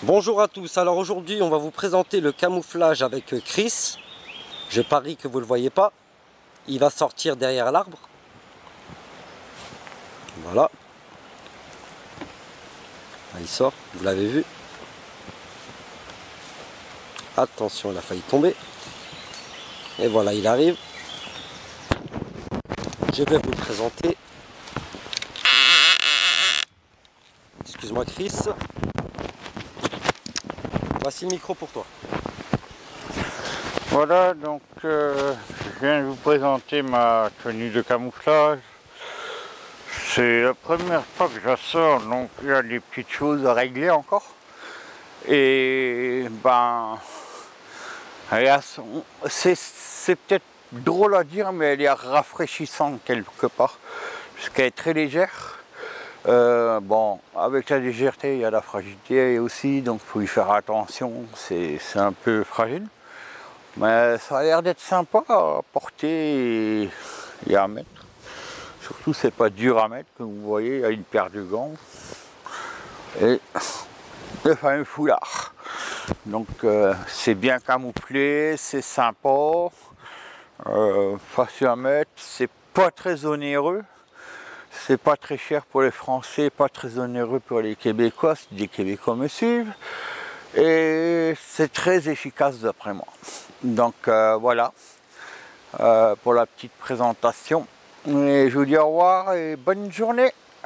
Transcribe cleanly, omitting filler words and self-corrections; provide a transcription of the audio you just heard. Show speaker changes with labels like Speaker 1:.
Speaker 1: Bonjour à tous, alors aujourd'hui on va vous présenter le camouflage avec Chris. Je parie que vous ne le voyez pas. Il va sortir derrière l'arbre. Voilà. Là, il sort, vous l'avez vu. Attention, il a failli tomber. Et voilà, il arrive. Je vais vous le présenter. Excuse-moi Chris. Voici le micro pour toi.
Speaker 2: Voilà, donc je viens de vous présenter ma tenue de camouflage. C'est la première fois que je la sors, donc il y a des petites choses à régler encore. Et ben, c'est peut-être drôle à dire, mais elle est rafraîchissante quelque part, puisqu'elle est très légère. Bon, avec la légèreté, il y a la fragilité aussi, donc il faut y faire attention, c'est un peu fragile. Mais ça a l'air d'être sympa à porter et à mettre. Surtout, c'est pas dur à mettre, comme vous voyez, il y a une paire de gants et le fameux foulard. Donc, c'est bien camouflé, c'est sympa, facile à mettre, c'est pas très onéreux. C'est pas très cher pour les Français, pas très onéreux pour les Québécois, si des Québécois me suivent. Et c'est très efficace d'après moi. Donc voilà, pour la petite présentation. Et je vous dis au revoir et bonne journée.